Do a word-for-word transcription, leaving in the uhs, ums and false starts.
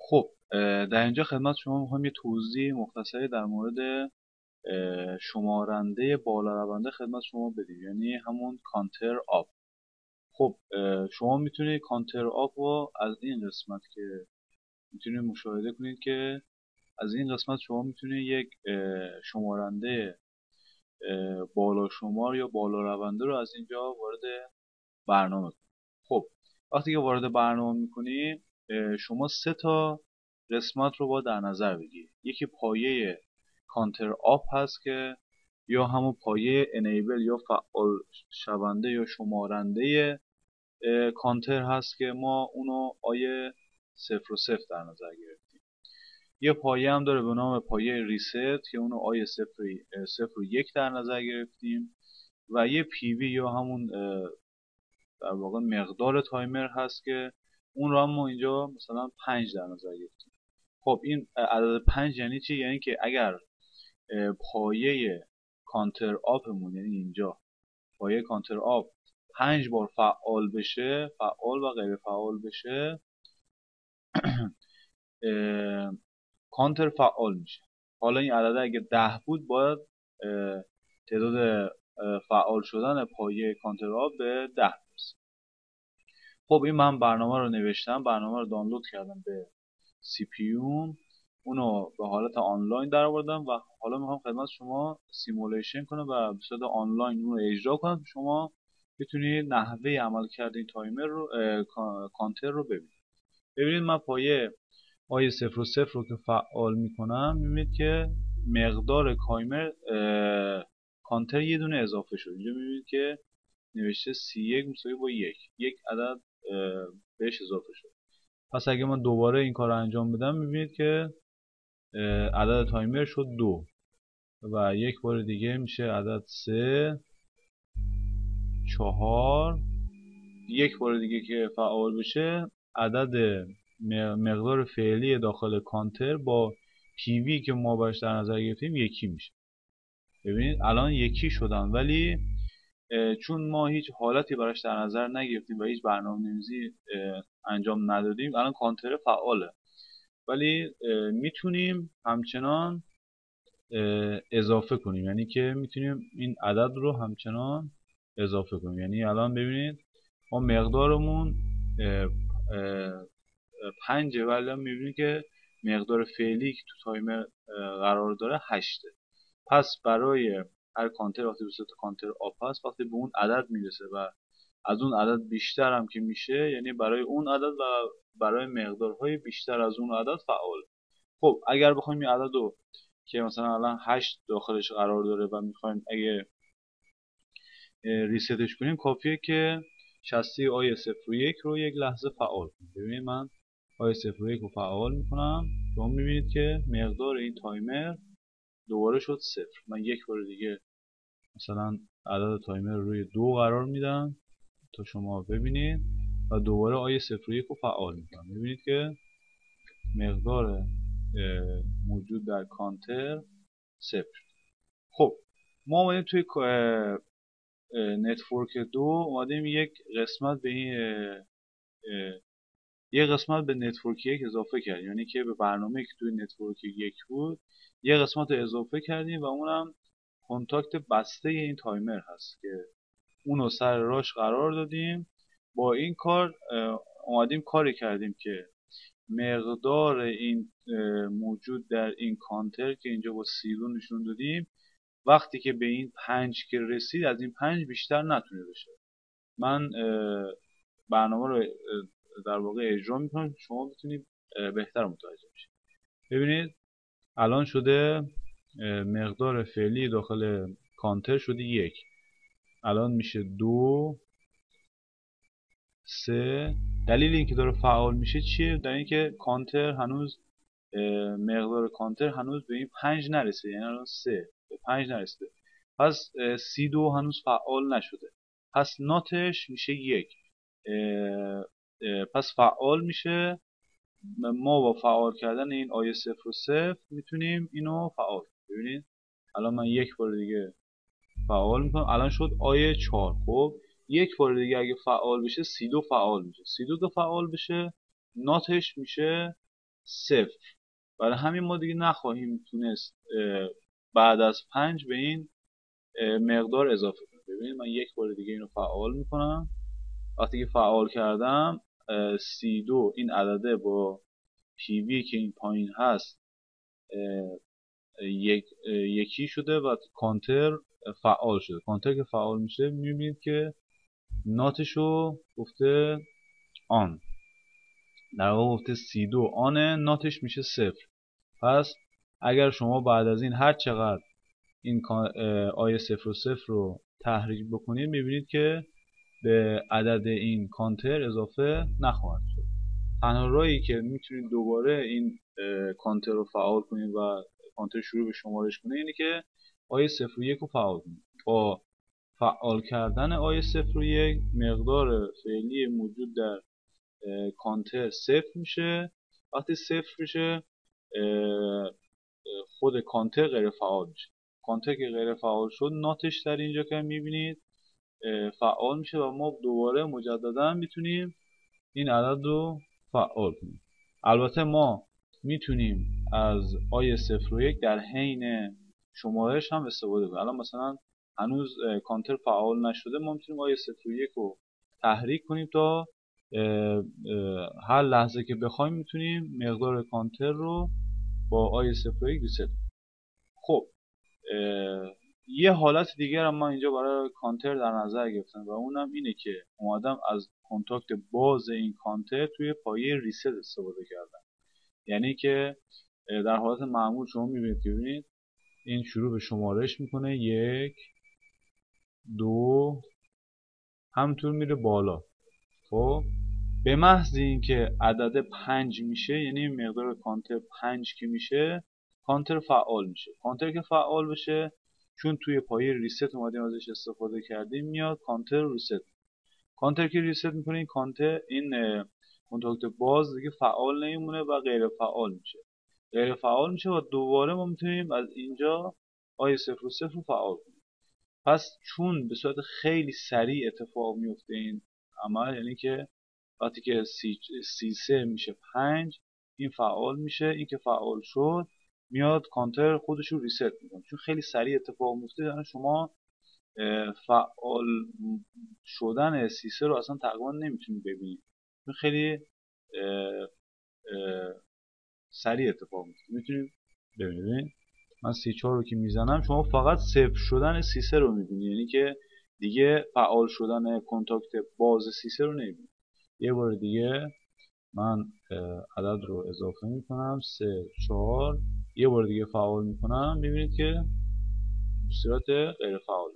خب در اینجا خدمت شما میخوام یه توضیح مختصری در مورد شمارنده بالا رونده خدمت شما بدیم، یعنی همون کانتر آپ. خب شما میتونید کانتر آپ رو از این قسمت که میتونید مشاهده کنید که از این قسمت شما میتونید یک شمارنده بالا شمار یا بالا رونده رو از اینجا وارد برنامه کنید. خب وقتی که وارد برنامه میکنید شما سه تا قسمت رو باید در نظر بگیرید. یکی پایه کانتر آپ هست که یا همون پایه انیبل یا فعال شونده یا شمارنده کانتر هست که ما اونو آیه صفر و صفر در نظر گرفتیم. یه پایه هم داره به نام پایه ریست که اونو آیه صفر, صفر و یک در نظر گرفتیم و یه پیوی یا همون در واقع مقدار تایمر هست که اون رو هم ما اینجا مثلا پنج در نظر گرفتیم. خب این عدد پنج یعنی چی؟ یعنی که اگر پایه کانتر آپمون، یعنی اینجا پایه کانتر آپ پنج بار فعال بشه، فعال و غیر فعال بشه، کانتر فعال میشه. حالا این عدد اگه ده بود باید تعداد فعال شدن پایه کانتر آپ به ده برسه. خب این من برنامه رو نوشتم، برنامه رو دانلود کردم به سی پی یو، اونو به حالت آنلاین در آوردم و حالا میخوام خدمت شما سیمولیشن کنم و به صورت آنلاین اون رو اجرا کنم. شما بتونید نحوه عمل کرده این تایمر رو کانتر رو ببینید. ببینید من پایه آیه صفر و صفر رو که فعال میکنم میبینید که مقدار کایمر کانتر یه دونه اضافه شد. اینجا میبینید که نوشته سی یک مساوی با یک، یک عدد بهش اضافه شد. پس اگه من دوباره این کار رو انجام بدم میبینید که عدد تایمر شد دو و یک بار دیگه میشه عدد سه، چهار، یک بار دیگه که فعال بشه عدد مقدار فعلی داخل کانتر با پیوی که ما باش در نظر گرفتیم یکی میشه. ببینید الان یکی شدن، ولی چون ما هیچ حالتی براش در نظر نگرفتیم و هیچ برنامه‌نویسی انجام ندادیم الان کانتر فعاله، ولی میتونیم همچنان اضافه کنیم، یعنی که میتونیم این عدد رو همچنان اضافه کنیم. یعنی الان ببینید ما مقدارمون پنجه ولی هم میبینید که مقدار فعلی که تو تایمر قرار داره هشته. پس برای هر کانتر وقتی به صورت کانتر آپ هست، وقتی به اون عدد میرسه و از اون عدد بیشتر هم که میشه، یعنی برای اون عدد و برای مقدارهای بیشتر از اون عدد فعال. خب اگر بخوایم این عدد رو که مثلا الان هشت داخلش قرار داره و میخوایم اگه ریستش کنیم، کافیه که شسته آیه صفر و یک رو یک لحظه فعال کنیم. ببینید من آیه صفر و یک رو فعال میکنم، شما میبینید که مقدار این تایمر دوباره شد صفر. من یک بار دیگه مثلا عدد تایمر روی دو قرار میدم تا شما ببینید و دوباره آیه صفر و یک رو فعال میکنم. میبینید که مقدار موجود در کانتر صفر. خب ما اومدیم توی نتورک دو اومدیم یک قسمت به این یک قسمت به نتورک یک اضافه کردیم، یعنی که به برنامه که توی نتورک یک بود یک قسمت رو اضافه کردیم و اونم کنتاکت بسته این تایمر هست که اونو سر راش قرار دادیم. با این کار اومدیم کاری کردیم که مقدار این موجود در این کانتر که اینجا با سیرو نشون دادیم وقتی که به این پنج که رسید از این پنج بیشتر نتونه بشه. من برنامه رو در واقع اجرا میکنم، شما بتونید بهتر متوجه بشید. ببینید الان شده مقدار فعلی داخل کانتر شده یک، الان میشه دو، سه. دلیل اینکه داره فعال میشه چیه؟ در اینکه کانتر هنوز مقدار کانتر هنوز به این پنج نرسیده، یعنی الان سه به پنج نرسیده. پس سی دو هنوز فعال نشده، پس ناتش میشه یک. پس فعال میشه. ما با فعال کردن این آیه صفر و صفر میتونیم اینو فعال. ببینید الان من یک بار دیگه فعال میکنم، الان شد آیه چهار. خب یک بار دیگه اگه فعال بشه سی دو فعال میشه. سی دو که فعال بشه ناتش میشه صفر. برای همین ما دیگه نخواهیم تونست بعد از پنج به این مقدار اضافه کنیم. ببینید من یک بار دیگه اینو فعال میکنم. وقتی که فعال کردم سی دو این عدده با پی وی که این پایین هست یک یکی شده و کانتر فعال شده. کانتر که فعال میشه میبینید که ناتشو گفته آن، در واقع گفته سی دو آنه، ناتش میشه صفر. پس اگر شما بعد از این هر چقدر این آی صفر و صفر رو تحریک بکنید میبینید که به عدد این کانتر اضافه نخواهد شد. تنها راهی که میتونید دوباره این کانتر رو فعال کنید و کانتر شروع به شمارش کنه اینه که آی صفر و یک رو فعال کنید. با فعال کردن آی صفر و یک مقدار فعلی موجود در کانتر صفر میشه. وقتی صفر میشه خود کانتر غیر فعال میشه. کانتر که غیر فعال شد ناتش در اینجا که میبینید فعال میشه و ما دوباره مجددا میتونیم این عدد رو فعال کنیم. البته ما میتونیم از آی صفر و یک در حین شمارش هم استفاده کنیم. الان مثلا هنوز کانتر فعال نشده، ما میتونیم آی صفر و یک رو تحریک کنیم تا هر لحظه که بخوایم میتونیم مقدار کانتر رو با آی صفر و یک ریست. خب یه حالت دیگر هم من اینجا برای کانتر در نظر گرفتم و اونم اینه که اومدم از کنتاکت باز این کانتر توی پایه ریست استفاده کردم. یعنی که در حالت معمول شما میبینید که ببینید این شروع به شمارش میکنه، یک دو همطور میره بالا. خب به محض اینکه عدد پنج میشه، یعنی مقدار کانتر پنج که میشه، کانتر فعال میشه. کانتر که فعال بشه، چون توی پایه ریست اومدیم ازش استفاده کردیم، میاد کانتر ریست. کانتر که ریست میکنه این کانتر این کنتاکت باز دیگه فعال نمیمونه و غیر فعال میشه. غیر فعال میشه و دوباره ما میتونیم از اینجا آی صفر و صفر رو فعال کنیم. پس چون به صورت خیلی سریع اتفاق میفته این عمل، یعنی که وقتی که سی سه میشه پنج این فعال میشه، این که فعال شد میاد کانتر خودش رو ریست میکنه. چون خیلی سریع اتفاق میفته، یعنی شما فعال شدن سی سه رو اصلا تقریبا نمیتونید ببینید، چون خیلی اه اه سریع اتفاق میفته. میتونید ببینید من سی چهار رو که میزنم شما فقط صفر شدن سی سه رو میبینید، یعنی که دیگه فعال شدن کنتاکت باز سی سه رو نمیبینید. یه بار دیگه من عدد رو اضافه میکنم سه چهار، یه بار دیگه فعال میکنم، میبینید که به صورت غیر فعال